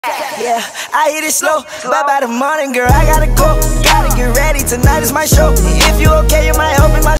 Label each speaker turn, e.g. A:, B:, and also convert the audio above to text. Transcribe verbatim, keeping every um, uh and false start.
A: Yeah, I hit it slow, but by the morning, girl, I gotta go. Gotta get ready, tonight is my show. If you okay, you might help me.